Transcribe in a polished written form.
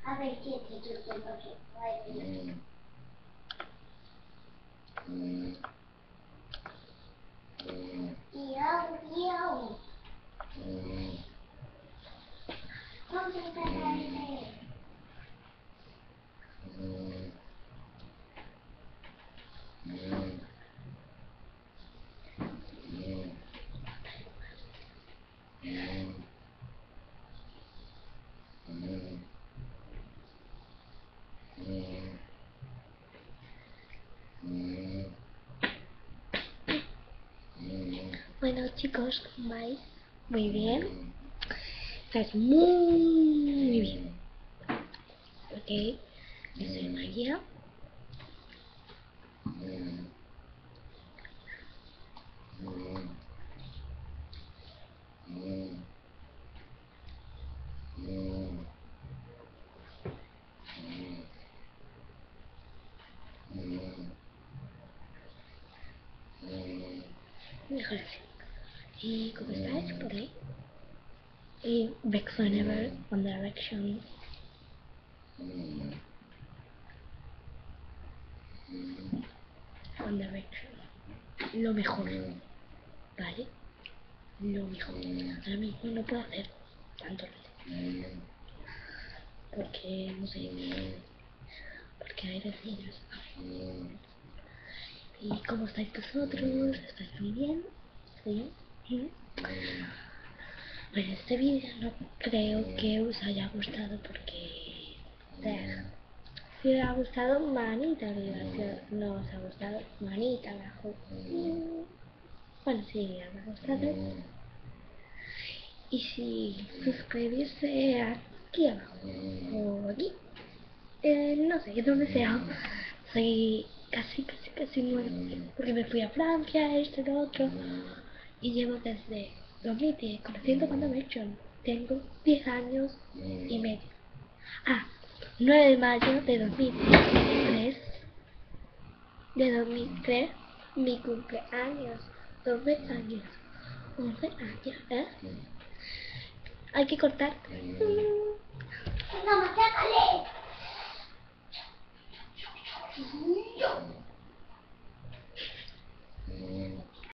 A ver qué yo tengo que poner. Yo. ¿Dónde está el bebé? Bueno chicos, ¿cómo vais? Muy bien. Estás muy bien. Ok, yo soy María. Mejor así. ¿Y cómo estáis por ahí? Y Back Forever, One Direction. One Direction. Lo mejor. ¿Vale? Lo mejor. Ahora mismo no puedo hacer tanto. Porque, no sé. Porque hay vecinos. ¿Y cómo estáis vosotros? ¿Estáis muy bien? ¿Sí? ¿Sí? Bueno, este vídeo no creo que os haya gustado porque... si os ha gustado, manita arriba. Si no os ha gustado, manita abajo. Bueno, sí, os ha gustado. Y si suscribirse aquí abajo o aquí, no sé, donde sea. Soy casi nueva porque me fui a Francia, esto y lo otro. Y llevo desde 2010 conociendo One Direction. Tengo 10 años y medio. 9 de mayo de 2003. De 2003, mi cumpleaños. 12 años. 11 años, ¿eh? Hay que cortar. No, sácale.